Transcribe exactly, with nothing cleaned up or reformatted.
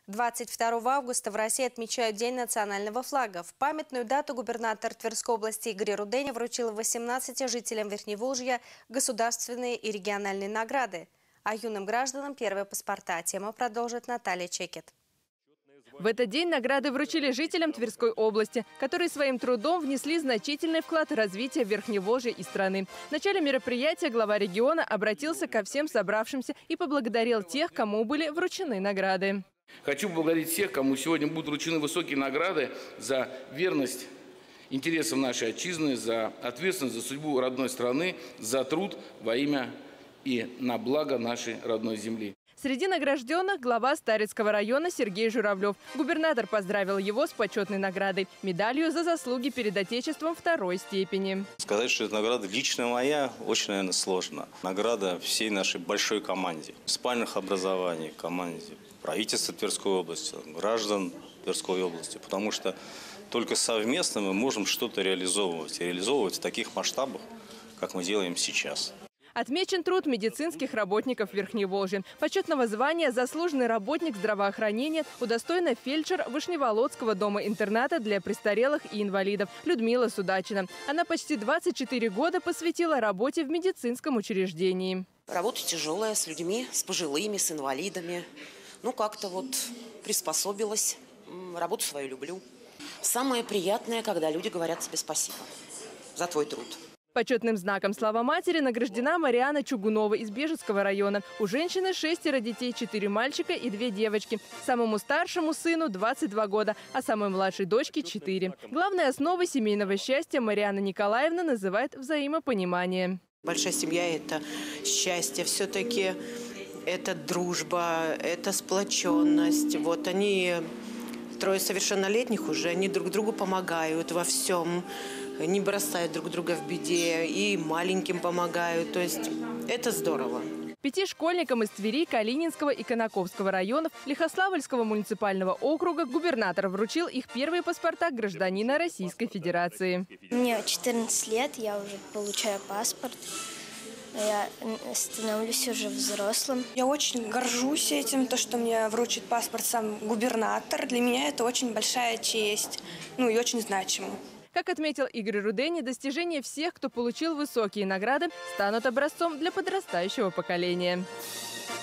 двадцать второго августа в России отмечают День национального флага. В памятную дату губернатор Тверской области Игорь Рудень вручил восемнадцати жителям Верхневолжья государственные и региональные награды. А юным гражданам первые паспорта. Тему продолжит Наталья Чекет. В этот день награды вручили жителям Тверской области, которые своим трудом внесли значительный вклад в развитие Верхневолжья и страны. В начале мероприятия глава региона обратился ко всем собравшимся и поблагодарил тех, кому были вручены награды. Хочу поблагодарить всех, кому сегодня будут вручены высокие награды за верность интересам нашей отчизны, за ответственность за судьбу родной страны, за труд во имя и на благо нашей родной земли. Среди награжденных глава Старицкого района Сергей Журавлев. Губернатор поздравил его с почетной наградой – медалью за заслуги перед Отечеством второй степени. Сказать, что эта награда лично моя, очень, наверное, сложно. Награда всей нашей большой команде. Спальных образований, команде правительства Тверской области, граждан Тверской области. Потому что только совместно мы можем что-то реализовывать. И реализовывать в таких масштабах, как мы делаем сейчас. Отмечен труд медицинских работников Верхневолжья. Почетного звания «Заслуженный работник здравоохранения» удостоена фельдшер Вышневолодского дома-интерната для престарелых и инвалидов Людмила Судачина. Она почти двадцать четыре года посвятила работе в медицинском учреждении. Работа тяжелая, с людьми, с пожилыми, с инвалидами. Ну, как-то вот приспособилась. Работу свою люблю. Самое приятное, когда люди говорят тебе спасибо за твой труд. Почетным знаком «Слава матери» награждена Мариана Чугунова из Бежецкого района. У женщины шестеро детей, четыре мальчика и две девочки. Самому старшему сыну двадцать два года, а самой младшей дочке четыре. Главной основой семейного счастья Мариана Николаевна называет взаимопонимание. Большая семья – это счастье, все-таки это дружба, это сплоченность. Вот они, трое совершеннолетних уже, они друг другу помогают во всем. Не бросают друг друга в беде и маленьким помогают. То есть это здорово. Пяти школьникам из Твери, Калининского и Конаковского районов Лихославльского муниципального округа губернатор вручил их первые паспорта гражданина Российской Федерации. Мне четырнадцать лет, я уже получаю паспорт. Я становлюсь уже взрослым. Я очень горжусь этим, то, что мне вручит паспорт сам губернатор. Для меня это очень большая честь, ну и очень значимо. Как отметил Игорь Рудень, достижения всех, кто получил высокие награды, станут образцом для подрастающего поколения.